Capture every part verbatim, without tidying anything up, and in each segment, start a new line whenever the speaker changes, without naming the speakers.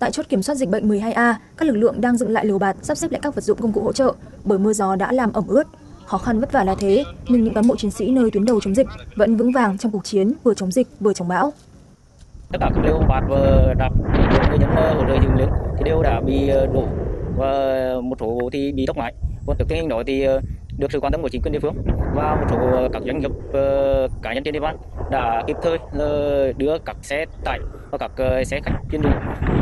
Tại chốt kiểm soát dịch bệnh mười hai A, các lực lượng đang dựng lại lều bạt, sắp xếp lại các vật dụng công cụ hỗ trợ bởi mưa gió đã làm ẩm ướt. Khó khăn vất vả là thế, nhưng những cán bộ chiến sĩ nơi tuyến đầu chống dịch vẫn vững vàng trong cuộc chiến vừa chống dịch vừa chống bão.
Tất cả các lều bạt và đạp người dân hỗ trợ dựng lên thì đều đã bị đổ và một số thì bị tốc mái. Còn thực tình hình đó thì được sự quan tâm của chính quyền địa phương và một số các doanh nghiệp cá nhân trên địa bàn đã kịp thời đưa các xe tải và các xe khách chuyên dụng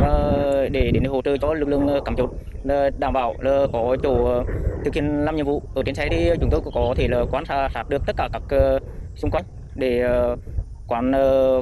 để đến hỗ trợ cho lực lượng cắm chốt, đảm bảo là có chỗ thực hiện làm nhiệm vụ. Ở trên xe thì chúng tôi có thể là quan sát được tất cả các xung quanh để quản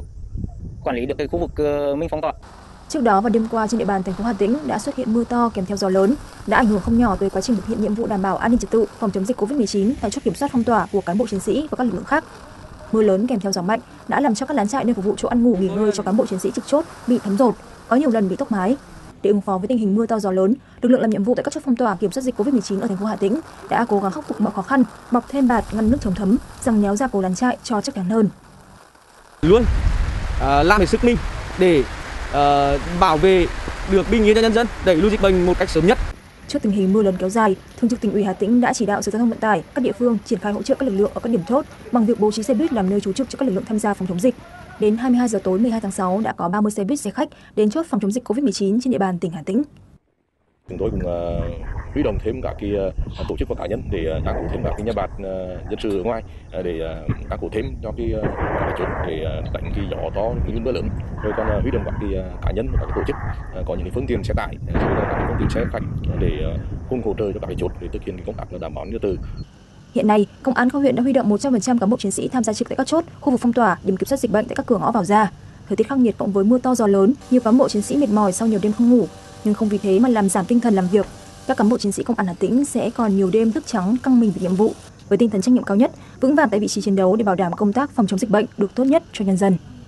quản lý được cái khu vực mình phong tỏa.
Trước đó vào đêm qua trên địa bàn thành phố Hà Tĩnh đã xuất hiện mưa to kèm theo gió lớn, đã ảnh hưởng không nhỏ tới quá trình thực hiện nhiệm vụ đảm bảo an ninh trật tự phòng chống dịch Covid mười chín tại chốt kiểm soát phong tỏa của cán bộ chiến sĩ và các lực lượng khác. Mưa lớn kèm theo gió mạnh đã làm cho các lán trại nơi phục vụ chỗ ăn ngủ nghỉ ngơi cho cán bộ chiến sĩ trực chốt bị thấm dột, có nhiều lần bị tốc mái. Để ứng phó với tình hình mưa to gió lớn, lực lượng làm nhiệm vụ tại các chốt phong tỏa kiểm soát dịch Covid mười chín ở thành phố Hà Tĩnh đã cố gắng khắc phục mọi khó khăn, bọc thêm bạt ngăn nước chống thấm, giăng néo gia cố lán trại cho chắc chắn hơn.
Luôn à, làm hết sức mình để uh, bảo vệ được bình yên cho nhân dân, đẩy lùi dịch bệnh một cách sớm nhất.
Trước tình hình mưa lớn kéo dài, Thường trực Tỉnh ủy Hà Tĩnh đã chỉ đạo Sở Giao thông Vận tải, các địa phương triển khai hỗ trợ các lực lượng ở các điểm chốt bằng việc bố trí xe buýt làm nơi trú trực cho các lực lượng tham gia phòng chống dịch. Đến hai mươi hai giờ tối mười hai tháng sáu đã có ba mươi xe buýt xe khách đến chốt phòng chống dịch Covid mười chín trên địa bàn tỉnh Hà Tĩnh.
Chúng tôi cũng uh, huy động thêm các cái uh, tổ chức và cá nhân để uh, tăng thêm các cái nhà bạt uh, dân sự ở ngoài uh, để uh, tăng thêm cho cái uh, các chốt để uh, đánh cái gió to, những mưa lớn. Rồi còn uh, huy động các cái uh, cá nhân và các cái tổ chức uh, có những cái phương tiện xe tải, uh, rồi các phương tiện xe khách để uh, cùng hỗ trợ cho các cái chốt để thực hiện cái công tác đảm bảo an ninh trật tự.
Hiện nay, Công an các huyện đã huy động một trăm phần trăm cán bộ chiến sĩ tham gia trực tại các chốt, khu vực phong tỏa, điểm kiểm soát dịch bệnh tại các cửa ngõ vào ra. Thời tiết khắc nghiệt cộng với mưa to gió lớn, nhiều cán bộ chiến sĩ mệt mỏi sau nhiều đêm không ngủ, nhưng không vì thế mà làm giảm tinh thần làm việc. Các cán bộ chiến sĩ Công an Hà Tĩnh sẽ còn nhiều đêm thức trắng căng mình vì nhiệm vụ, với tinh thần trách nhiệm cao nhất, vững vàng tại vị trí chiến đấu để bảo đảm công tác phòng chống dịch bệnh được tốt nhất cho nhân dân.